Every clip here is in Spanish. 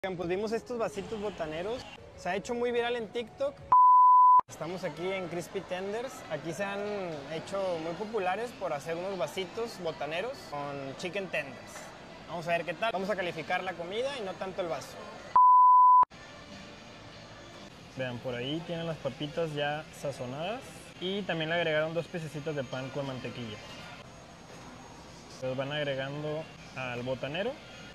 Pues vimos estos vasitos botaneros, se ha hecho muy viral en TikTok. Estamos aquí en Crispy Tenders, aquí se han hecho muy populares por hacer unos vasitos botaneros con chicken tenders. Vamos a ver qué tal, vamos a calificar la comida y no tanto el vaso. Vean, por ahí tienen las papitas ya sazonadas y también le agregaron 2 piececitos de pan con mantequilla. Los van agregando al botanero.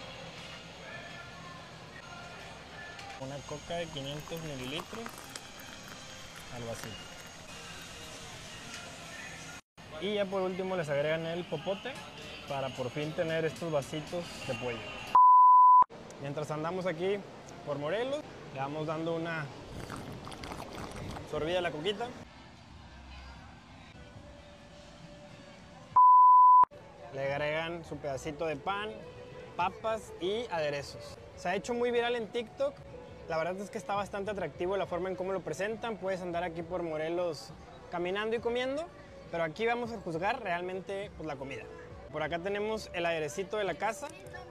Una coca de 500 mililitros al vasito. Y ya por último les agregan el popote para por fin tener estos vasitos de pollo. Mientras andamos aquí por Morelos, le vamos dando una sorbida a la coquita. Le agregan su pedacito de pan, papas y aderezos. Se ha hecho muy viral en TikTok. La verdad es que está bastante atractivo la forma en cómo lo presentan. Puedes andar aquí por Morelos caminando y comiendo, pero aquí vamos a juzgar realmente pues, la comida. Por acá tenemos el airecito de la casa.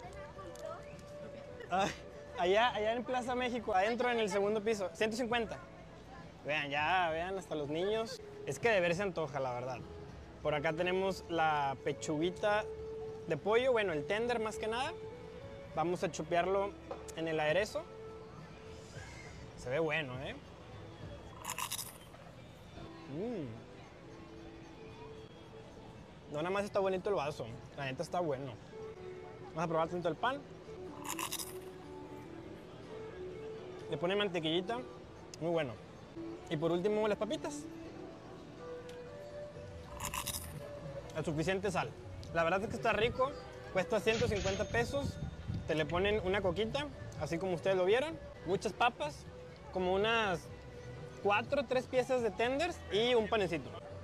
Allá en Plaza México, adentro en el segundo piso, 150. Vean, ya vean hasta los niños. Es que de ver se antoja, la verdad. Por acá tenemos la pechuguita de pollo, bueno, el tender más que nada. Vamos a chupearlo en el aderezo. Se ve bueno, ¿eh? No, nada más está bonito el vaso. La neta está bueno. Vamos a probar tanto el pan. Le pone mantequillita. Muy bueno. Y por último, las papitas. La suficiente sal. La verdad es que está rico. Cuesta 150 pesos. Te le ponen una coquita, así como ustedes lo vieron. Muchas papas. Como unas 3 piezas de tenders y un panecito.